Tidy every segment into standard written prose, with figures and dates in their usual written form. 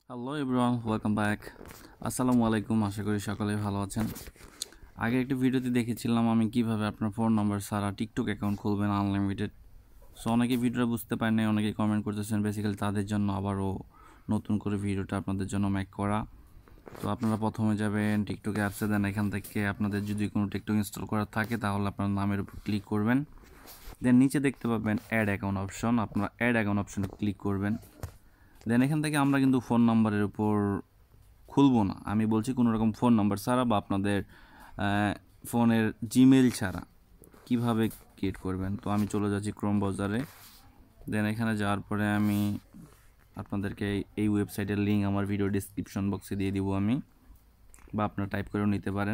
Hello everyone, welcome back. আসসালামু আলাইকুম। আশা করি সকলেই ভালো আছেন। আগে একটি ভিডিওতে দেখেছিলাম আমি কিভাবে আপনার ফোন নাম্বার ছাড়া টিকটক অ্যাকাউন্ট খুলবেন আনলিমিটেড। সো অনেকে ভিডিওটা বুঝতে পারেন নাই, অনেকে কমেন্ট করতেছেন, বেসিক্যালি তাদের জন্য আবারও নতুন করে ভিডিওটা আপনাদের জন্য মেক করা। তো আপনারা প্রথমে যাবেন টিকটক অ্যাপসে, দেন এখান থেকে আপনাদের যদি কোনো টিকটক ইনস্টল করা থাকে তাহলে আপনার নামের উপর ক্লিক করবেন। দেন নিচে দেখতে পাবেন অ্যাড অ্যাকাউন্ট অপশন, আপনারা অ্যাড অ্যাকাউন্ট অপশনে ক্লিক করবেন। দেন এখান থেকে আমরা কিন্তু ফোন নাম্বারের উপর খুলবো না, আমি বলছি কোনো রকম ফোন নাম্বার ছাড়া বা আপনাদের ফোনের জিমেল ছাড়া কিভাবে ক্রিয়েট করবেন। তো আমি চলে যাচ্ছি ক্রোম ব্রাউজারে। দেন এখানে যাওয়ার পরে আমি আপনাদেরকে এই ওয়েবসাইটের লিঙ্ক আমার ভিডিও ডিসক্রিপশন বক্সে দিয়ে দিব আমি, বা আপনারা টাইপ করেও নিতে পারেন।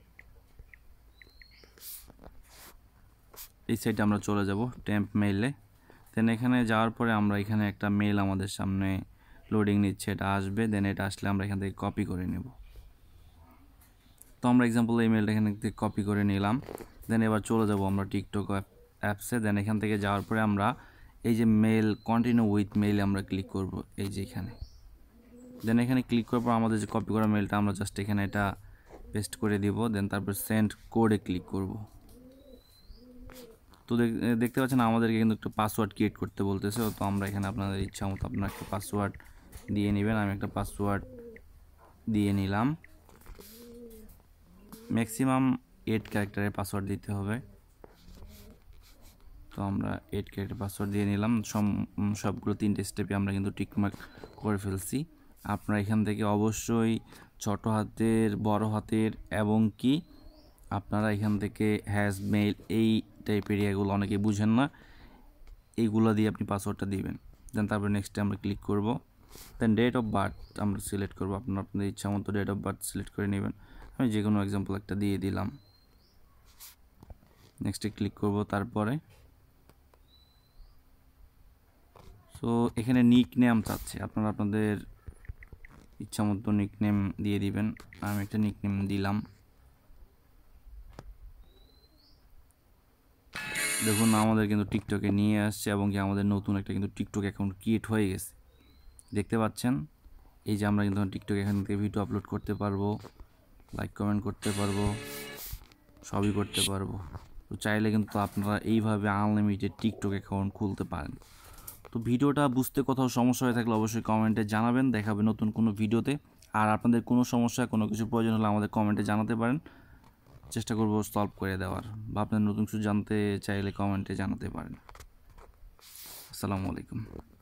এই সাইটে আমরা চলে যাব টেম্প মেইলে। দেন এখানে যাওয়ার পরে আমরা এখানে একটা মেল আমাদের সামনে লোডিং নিচ্ছে, এটা আসবে। দেন এটা আসলে আমরা এখান থেকে কপি করে নেব। তো আমরা এক্সাম্পল এই মেলটা এখান থেকে কপি করে নিলাম। দেন এবার চলে যাব আমরা টিকটক অ্যাপসে। দেন এখান থেকে যাওয়ার পরে আমরা এই যে মেল কন্টিনিউ উইথ মেইলে আমরা ক্লিক করব, এই যে এখানে। দেন এখানে ক্লিক করার পর আমাদের যে কপি করা মেলটা আমরা জাস্ট এখানে এটা পেস্ট করে দিব। দেন তারপর সেন্ড কোডে ক্লিক করব। তো দেখতে পাচ্ছেন আমাদেরকে কিন্তু একটা পাসওয়ার্ড ক্রিয়েট করতে বলতেছে। তো আমরা এখানে আপনাদের ইচ্ছা মতো আপনার একটা পাসওয়ার্ড দিয়ে নেবেন। আমি একটা পাসওয়ার্ড দিয়ে নিলাম। ম্যাক্সিমাম 8 ক্যারেক্টারের পাসওয়ার্ড দিতে হবে। তো আমরা 8 ক্যারেক্টার পাসওয়ার্ড দিয়ে নিলাম। সবগুলো 3টে স্টেপে আমরা কিন্তু টিকমার্ক করে ফেলছি। আপনারা এখান থেকে অবশ্যই ছোট হাতের, বড় হাতের এবং কি আপনারা এখান থেকে হ্যাশ মেইল এই টাইপের এগুলো অনেকে বুঝেন না, এইগুলো দিয়ে আপনি পাসওয়ার্ডটা দিবেন। দেন তারপর নেক্সটে আমরা ক্লিক করব। দেন ডেট অফ বার্থ আমরা সিলেক্ট করব। আপনাদের ইচ্ছা মতো ডেট অফ বার্থ সিলেক্ট করে নেবেন। আমি যে কোনো এক্সাম্পল একটা দিয়ে দিলাম। নেক্সটে ক্লিক করব। তারপরে সো এখানে নিক নেম চাচ্ছে, আপনারা আপনাদের ইচ্ছা মতো নিক নেম দিয়ে দিবেন। আমি একটা নিক নেম দিলাম। দেখুন আমাদের কিন্তু টিকটকে নিয়ে আসছে এবং কি আমাদের নতুন একটা কিন্তু টিকটক অ্যাকাউন্ট ক্রিয়েট হয়ে গেছে, দেখতে পাচ্ছেন। এই যে আমরা কিন্তু টিকটক এখান থেকে ভিডিও আপলোড করতে পারবো, লাইক কমেন্ট করতে পারবো, সবই করতে পারবো। তো চাইলে কিন্তু আপনারা এইভাবে আনলিমিটেড টিকটক অ্যাকাউন্ট খুলতে পারেন। তো ভিডিওটা বুঝতে কোথাও সমস্যা হয়ে থাকলে অবশ্যই কমেন্টে জানাবেন, দেখাবে নতুন কোনো ভিডিওতে। আর আপনাদের কোনো সমস্যা, কোনো কিছু প্রয়োজন হলে আমাদের কমেন্টে জানাতে পারেন, চেষ্টা করব সলভ করে দেওয়ার। বা আপনার নতুন কিছু জানতে চাইলে কমেন্টে জানাতে পারেন। আসসালামু আলাইকুম।